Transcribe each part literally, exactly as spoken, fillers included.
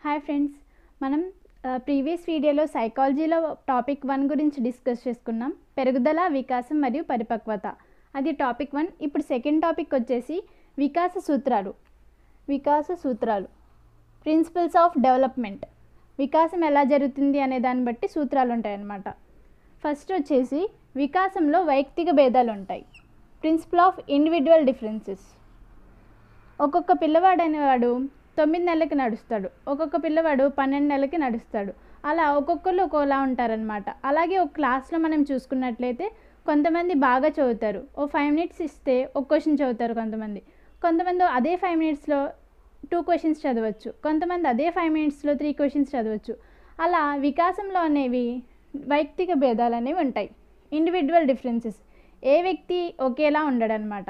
Hi friends, మనం previous వీడియోలో సైకాలజీలో టాపిక్ వన్ గురించి డిస్కస్ చేసుకున్నాం. పెరుగుదల, వికాసం మరియు పరిపక్వత. అది టాపిక్ వన్. ఇప్పుడు సెకండ్ టాపిక్ వచ్చేసి వికాస సూత్రాలు. వికాస సూత్రాలు ప్రిన్సిపల్స్ ఆఫ్ డెవలప్మెంట్. వికాసం ఎలా జరుగుతుంది అనే దాన్ని బట్టి సూత్రాలు ఉంటాయన్నమాట. ఫస్ట్ వచ్చేసి వికాసంలో వైయక్తిక భేదాలు ఉంటాయి. Principle of individual differences. ఒక్కొక్క పిల్లవాడు అనేవాడు తొమ్మిది నెలలకి నడుస్తాడు, ఒక్కొక్క పిల్లవాడు పన్నెండు నెలలకి నడుస్తాడు. అలా ఒక్కొక్కరు ఒక్కోలా ఉంటారనమాట. అలాగే ఒక క్లాస్లో మనం చూసుకున్నట్లయితే కొంతమంది బాగా చదువుతారు, ఓ ఫైవ్ మినిట్స్ ఇస్తే ఒక క్వశ్చన్ చదువుతారు. కొంతమంది కొంతమంది అదే ఫైవ్ మినిట్స్లో టూ క్వశ్చన్స్ చదవచ్చు, కొంతమంది అదే ఫైవ్ మినిట్స్లో త్రీ క్వశ్చన్స్ చదవచ్చు. అలా వికాసంలో అనేవి వైయక్తిక భేదాలు అనేవి ఉంటాయి. Individual differences. ఏ వ్యక్తి ఒకేలా ఉండడనమాట.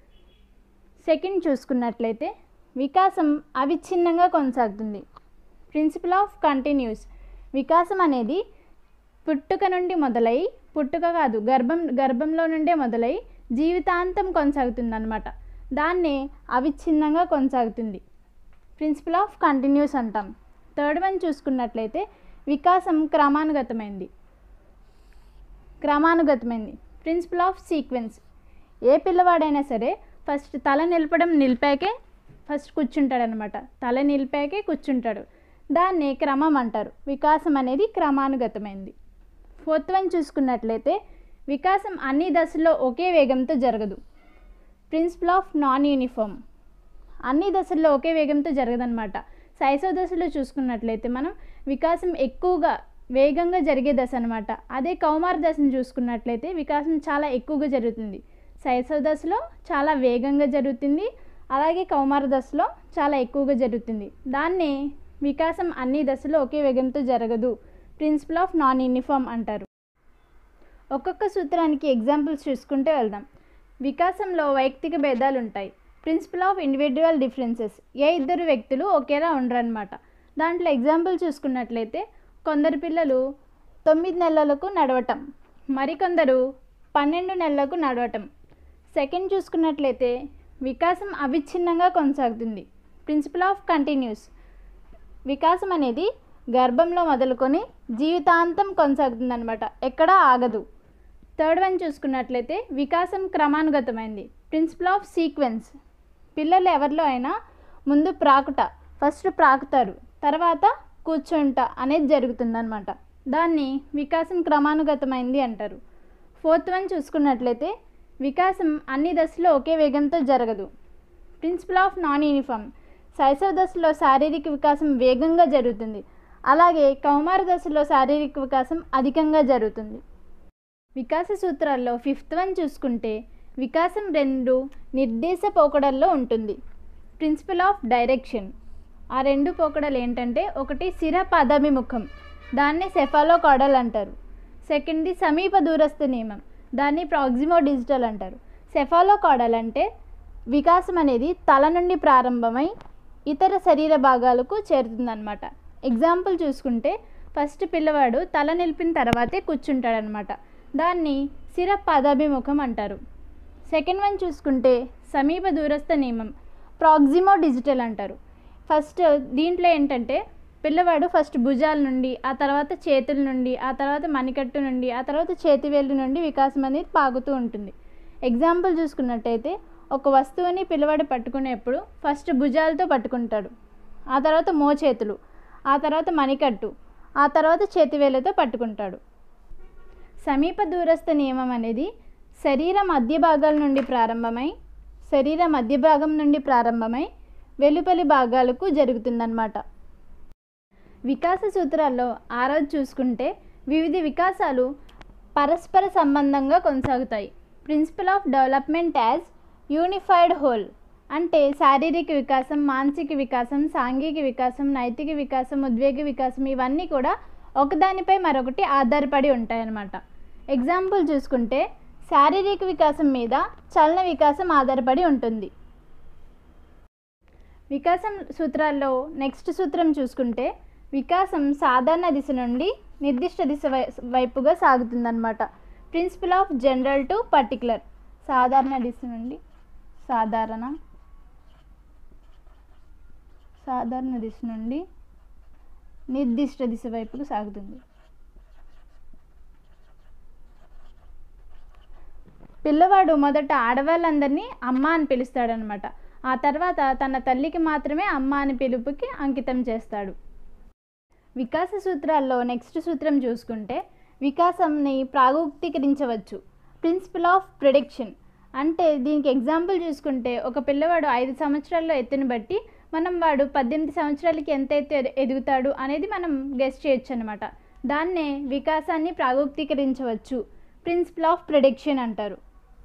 సెకండ్ చూసుకున్నట్లయితే వికాసం అవిచ్ఛిన్నంగా కొనసాగుతుంది. Principle of continuous. వికాసం అనేది పుట్టుక నుండి మొదలై, పుట్టుక కాదు గర్భం గర్భంలో నుండే మొదలై జీవితాంతం కొనసాగుతుంది అన్నమాట. దాన్నే అవిచ్ఛిన్నంగా కొనసాగుతుంది. ప్రిన్సిపల్ ఆఫ్ కంటిన్యూస్ అంటాం. థర్డ్ వన్ చూసుకున్నట్లయితే వికాసం క్రమానుగతమైంది. క్రమానుగతమైంది ప్రిన్సిపల్ ఆఫ్ సీక్వెన్స్. ఏ పిల్లవాడైనా సరే ఫస్ట్ తల నిలపడం నిలిపాకే ఫస్ట్ కూర్చుంటాడు అనమాట. తల నిలిపాకే కూర్చుంటాడు. దాన్ని క్రమం అంటారు. వికాసం అనేది క్రమానుగతమైంది. ఫోర్త్ వన్ చూసుకున్నట్లయితే వికాసం అన్ని దశల్లో ఒకే వేగంతో జరగదు. Principle of non uniform. అన్ని దశల్లో ఒకే వేగంతో జరగదనమాట. శైశవ దశలో చూసుకున్నట్లయితే మనం వికాసం ఎక్కువగా వేగంగా జరిగే దశ అనమాట. అదే కౌమార దశను చూసుకున్నట్లయితే వికాసం చాలా ఎక్కువగా జరుగుతుంది. శైశవ దశలో చాలా వేగంగా జరుగుతుంది, అలాగే కౌమార దశలో చాలా ఎక్కువగా జరుగుతుంది. దాన్నే వికాసం అన్ని దశలో ఒకే వేగంతో జరగదు, ప్రిన్సిపల్ ఆఫ్ నాన్ యూనిఫామ్ అంటారు. ఒక్కొక్క సూత్రానికి ఎగ్జాంపుల్స్ చూసుకుంటే వెళ్దాం. వికాసంలో వైయక్తిక భేదాలు ఉంటాయి. Principle of individual differences. ఏ ఇద్దరు వ్యక్తులు ఒకేలా ఉండరన్నమాట. దాంట్లో ఎగ్జాంపుల్ చూసుకున్నట్లయితే కొందరు పిల్లలు తొమ్మిది నెలలకు నడవటం, మరికొందరు పన్నెండు నెలలకు నడవటం. సెకండ్ చూసుకున్నట్లయితే వికాసం అవిచ్ఛిన్నంగా కొనసాగుతుంది. Principle of continuous. వికాసం అనేది గర్భంలో మొదలుకొని జీవితాంతం కొనసాగుతుంది అనమాట, ఎక్కడా ఆగదు. థర్డ్ వన్ చూసుకున్నట్లయితే వికాసం క్రమానుగతమైంది. Principle of sequence. పిల్లలు ఎవరిలో అయినా ముందు ప్రాకుట, ఫస్ట్ ప్రాకుతారు, తర్వాత కూర్చుంట అనేది జరుగుతుందన్నమాట. దాన్ని వికాసం క్రమానుగతమైంది అంటారు. ఫోర్త్ వన్ చూసుకున్నట్లయితే వికాసం అన్ని దశలో ఒకే వేగంతో జరగదు. Principle of non uniform. శైశవ దశలో శారీరక వికాసం వేగంగా జరుగుతుంది, అలాగే కౌమార దశలో శారీరక వికాసం అధికంగా జరుగుతుంది. వికాస సూత్రాల్లో ఫిఫ్త్ వన్ చూసుకుంటే వికాసం రెండు నిర్దేశ పోకడల్లో ఉంటుంది. Principle of direction. ఆ రెండు పోకడలు ఏంటంటే ఒకటి శిర పదాభిముఖం, దాన్ని సెఫాలోకాడల్ అంటారు. సెకండ్ది సమీప దూరస్థ నియమం, దాన్ని ప్రాక్సిమో డిజిటల్ అంటారు. సెఫాలోకాడల్ అంటే వికాసం అనేది తల నుండి ప్రారంభమై ఇతర శరీర భాగాలకు చేరుతుందన్నమాట. ఎగ్జాంపుల్ చూసుకుంటే ఫస్ట్ పిల్లవాడు తల నిలిపిన తర్వాతే కూర్చుంటాడనమాట. దాన్ని శిర పదాభిముఖం అంటారు. సెకండ్ వన్ చూసుకుంటే సమీప దూరస్థ నియమం, ప్రాక్సిమో డిజిటల్ అంటారు. ఫస్ట్ దీంట్లో ఏంటంటే పిల్లవాడు ఫస్ట్ భుజాల నుండి, ఆ తర్వాత చేతుల నుండి, ఆ తర్వాత మణికట్టు నుండి, ఆ తర్వాత చేతివేళ్ళ నుండి వికాసం అనేది పాగుతూ ఉంటుంది. ఎగ్జాంపుల్ చూసుకున్నట్టయితే ఒక వస్తువుని పిల్లవాడు పట్టుకునేప్పుడు ఫస్ట్ భుజాలతో పట్టుకుంటాడు, ఆ తర్వాత మోచేతులు, ఆ తర్వాత మణికట్టు, ఆ తర్వాత చేతివేళ్ళతో పట్టుకుంటాడు. సమీప దూరస్థ నియమం అనేది శరీర మధ్య భాగాల నుండి ప్రారంభమై శరీర మధ్య భాగం నుండి ప్రారంభమై వెలుపలి భాగాలకు జరుగుతుందన్నమాట. వికాస సూత్రాల్లో ఆరోజు చూసుకుంటే వివిధ వికాసాలు పరస్పర సంబంధంగా కొనసాగుతాయి. Principle of development as unified whole. అంటే శారీరక వికాసం, మానసిక వికాసం, సాంఘిక వికాసం, నైతిక వికాసం, ఉద్వేగ వికాసం ఇవన్నీ కూడా ఒకదానిపై మరొకటి ఆధారపడి ఉంటాయన్నమాట. ఎగ్జాంపుల్ చూసుకుంటే శారీరక వికాసం మీద చలన వికాసం ఆధారపడి ఉంటుంది. వికాసం సూత్రాల్లో నెక్స్ట్ సూత్రం చూసుకుంటే వికాసం సాధారణ దిశ నుండి నిర్దిష్ట దిశ వైపుగా సాగుతుందన్నమాట. Principle of general to particular. సాధారణ దిశ నుండి సాధారణ సాధారణ దిశ నుండి నిర్దిష్ట దిశ వైపుకు సాగుతుంది. పిల్లవాడు మొదట ఆడవాళ్ళందరినీ అమ్మ అని పిలుస్తాడనమాట. ఆ తర్వాత తన తల్లికి మాత్రమే అమ్మ అని పిలుపుకి అంకితం చేస్తాడు. వికాస సూత్రాల్లో నెక్స్ట్ సూత్రం చూసుకుంటే వికాసంని ప్రాగుక్తీకరించవచ్చు. ప్రిన్సిపల్ ఆఫ్ ప్రిడిక్షన్ అంటే దీనికి ఎగ్జాంపుల్ చూసుకుంటే ఒక పిల్లవాడు ఐదు సంవత్సరాల్లో ఎత్తుని బట్టి మనం వాడు పద్దెనిమిది సంవత్సరాలకి ఎంత ఎత్తు ఎదుగుతాడు అనేది మనం గెస్ చేయొచ్చు అనమాట. దాన్నే వికాసాన్ని ప్రాగుక్తీకరించవచ్చు, ప్రిన్సిపల్ ఆఫ్ ప్రిడిక్షన్ అంటారు.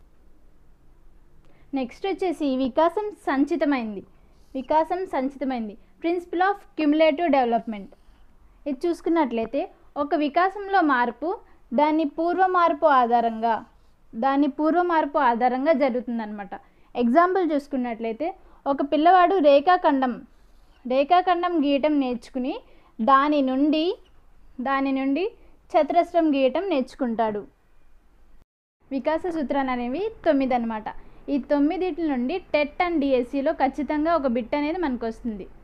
నెక్స్ట్ వచ్చేసి వికాసం సంచితమైంది. వికాసం సంచితమైంది ప్రిన్సిపల్ ఆఫ్ క్యుములేటివ్ డెవలప్మెంట్. ఇది చూసుకున్నట్లయితే ఒక వికాసంలో మార్పు దాని పూర్వ మార్పు ఆధారంగా దాని పూర్వ మార్పు ఆధారంగా జరుగుతుందన్నమాట. ఎగ్జాంపుల్ చూసుకున్నట్లయితే ఒక పిల్లవాడు రేఖాఖండం రేఖాఖండం గీయటం నేర్చుకుని దాని నుండి దాని నుండి చతురస్రం గీయటం నేర్చుకుంటాడు. వికాస సూత్రాలు అనేవి తొమ్మిది అన్నమాట. ఈ తొమ్మిదిటి నుండి టెట్ అండ్ డిఎస్సిలో ఖచ్చితంగా ఒక బిట్ అనేది మనకు వస్తుంది.